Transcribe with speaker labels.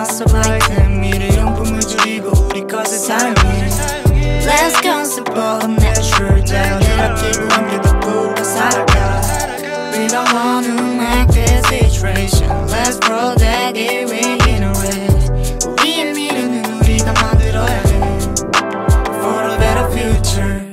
Speaker 1: 마스터 아이템 미래용품을 줄이고 우리 것을 사용해. Let's concept of natural 자연을 아끼고 함께 덮고 살아가. We don't wanna make this situation. Let's protect it, reiterate. 우리의 미래는 우리가 만들어야 해. For a better future.